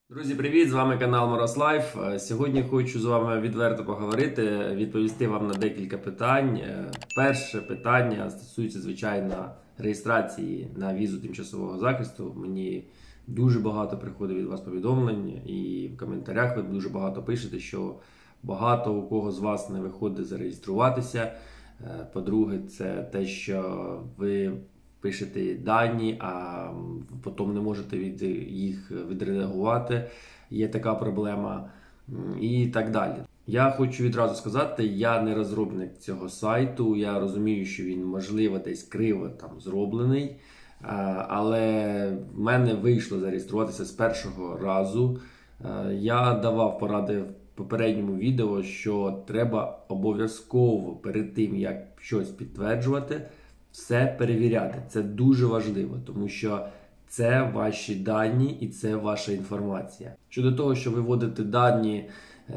Друзі, привіт! З вами канал Мороз Лайф. Сьогодні хочу з вами відверто поговорити, відповісти вам на декілька питань. Перше питання стосується, звичайно, реєстрації на візу тимчасового захисту. Мені дуже багато приходить від вас повідомлень і в коментарях ви дуже багато пишете, що багато у кого з вас не виходить зареєструватися. По-друге, це те, що ви пишете дані, а потім не можете їх відредагувати. Є така проблема і так далі. Я хочу відразу сказати, я не розробник цього сайту, я розумію, що він, можливо, десь криво там зроблений, але в мене вийшло зареєструватися з першого разу. Я давав поради в попередньому відео, що треба обов'язково перед тим, як щось підтверджувати, все перевіряти. Це дуже важливо, тому що це ваші дані і це ваша інформація. Щодо того, що ви вводите дані,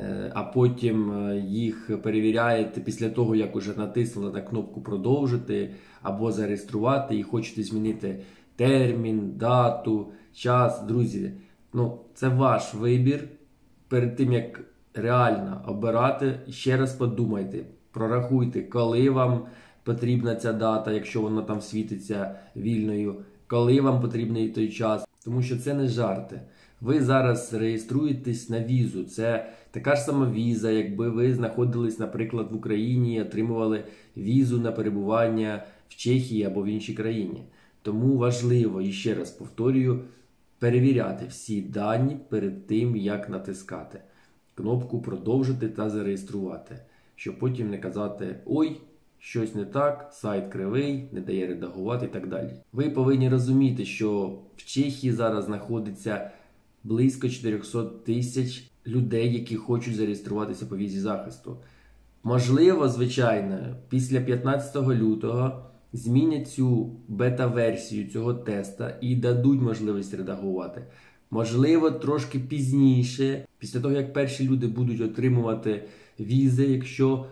а потім їх перевіряєте після того, як уже натиснули на кнопку «Продовжити» або «Зареєструвати» і хочете змінити термін, дату, час. Друзі, це ваш вибір. Перед тим, як реально обирати, ще раз подумайте, прорахуйте, коли вам потрібна ця дата, якщо вона там світиться вільною, коли вам потрібний той час. Тому що це не жарти. Ви зараз реєструєтесь на візу. Це така ж сама віза, якби ви знаходились, наприклад, в Україні і отримували візу на перебування в Чехії або в іншій країні. Тому важливо, і ще раз повторюю, перевіряти всі дані перед тим, як натискати кнопку «Продовжити» та «Зареєструвати», щоб потім не казати «Ой, щось не так, сайт кривий, не дає редагувати» і так далі. Ви повинні розуміти, що в Чехії зараз знаходиться близько 400 тисяч людей, які хочуть зареєструватися по візі захисту. Можливо, звичайно, після 15 лютого змінять цю бета-версію цього теста і дадуть можливість редагувати. Можливо, трошки пізніше, після того, як перші люди будуть отримувати візи, якщо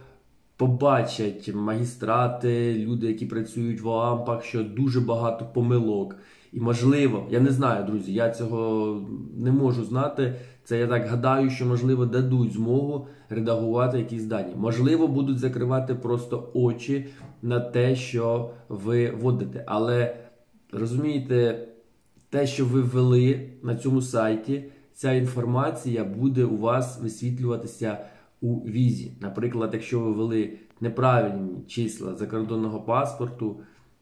побачать магістрати, люди, які працюють в ОАМПах, що дуже багато помилок. І можливо, я не знаю, друзі, я цього не можу знати. Це я так гадаю, що можливо дадуть змогу редагувати якісь дані. Можливо, будуть закривати просто очі на те, що ви вводите. Але, розумієте, те, що ви ввели на цьому сайті, ця інформація буде у вас висвітлюватися у візі. Наприклад, якщо ви ввели неправильні числа закордонного паспорту,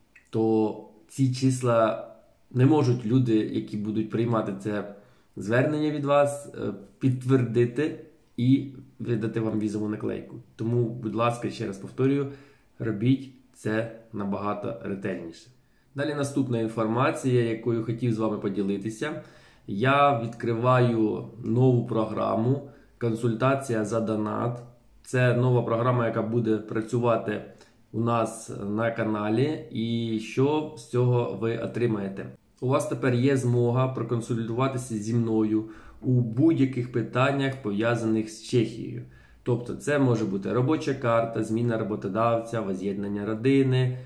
то ці числа не можуть люди, які будуть приймати це звернення від вас, підтвердити і видати вам візову наклейку. Тому, будь ласка, ще раз повторюю, робіть це набагато ретельніше. Далі наступна інформація, якою хотів з вами поділитися. Я відкриваю нову програму «Консультація за донат». Це нова програма, яка буде працювати у нас на каналі. І що з цього ви отримаєте? У вас тепер є змога проконсультуватися зі мною у будь-яких питаннях, пов'язаних з Чехією. Тобто це може бути робоча карта, зміна роботодавця, воз'єднання родини,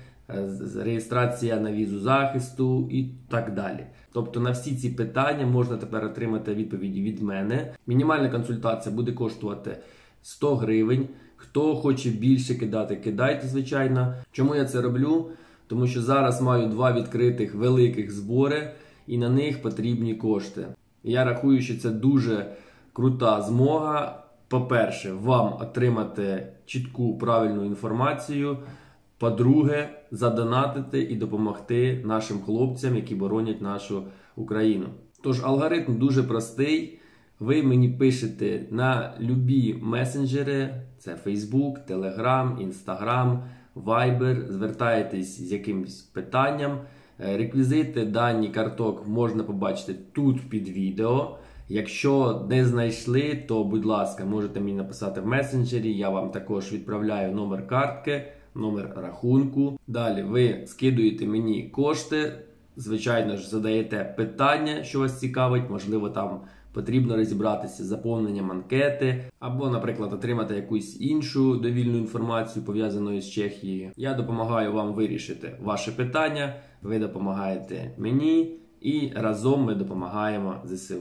реєстрація на візу захисту і так далі. Тобто на всі ці питання можна тепер отримати відповіді від мене. Мінімальна консультація буде коштувати 100 гривень. Хто хоче більше кидати, кидайте, звичайно. Чому я це роблю? Тому що зараз маю 2 відкритих великих збори і на них потрібні кошти. Я рахую, що це дуже крута змога. По-перше, вам отримати чітку, правильну інформацію. По-друге, задонатити і допомогти нашим хлопцям, які боронять нашу Україну. Тож алгоритм дуже простий. Ви мені пишете на любі месенджери, це Facebook, Telegram, Instagram, Viber, звертаєтесь з якимось питанням. Реквізити, дані карток можна побачити тут під відео. Якщо не знайшли, то, будь ласка, можете мені написати в месенджері, я вам також відправляю номер картки, номер рахунку. Далі ви скидуєте мені кошти, звичайно ж задаєте питання, що вас цікавить, можливо там потрібно розібратися з заповненням анкети, або, наприклад, отримати якусь іншу довільну інформацію, пов'язану з Чехією. Я допомагаю вам вирішити ваше питання, ви допомагаєте мені і разом ми допомагаємо ЗСУ.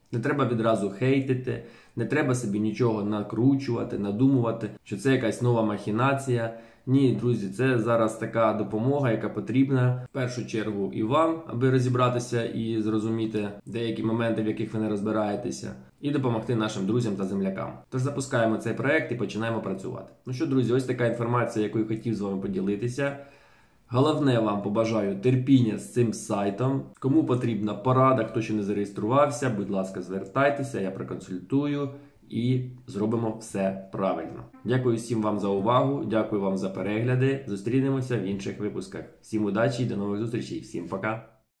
Не треба відразу хейтити, не треба собі нічого накручувати, надумувати, що це якась нова махінація. Ні, друзі, це зараз така допомога, яка потрібна в першу чергу і вам, аби розібратися і зрозуміти деякі моменти, в яких ви не розбираєтеся, і допомогти нашим друзям та землякам. Тож запускаємо цей проект і починаємо працювати. Ну що, друзі, ось така інформація, яку я хотів з вами поділитися. Головне, вам побажаю терпіння з цим сайтом. Кому потрібна порада, хто ще не зареєструвався, будь ласка, звертайтеся, я проконсультую і зробимо все правильно. Дякую всім вам за увагу, дякую вам за перегляди. Зустрінемося в інших випусках. Всім удачі і до нових зустрічей. Всім пока!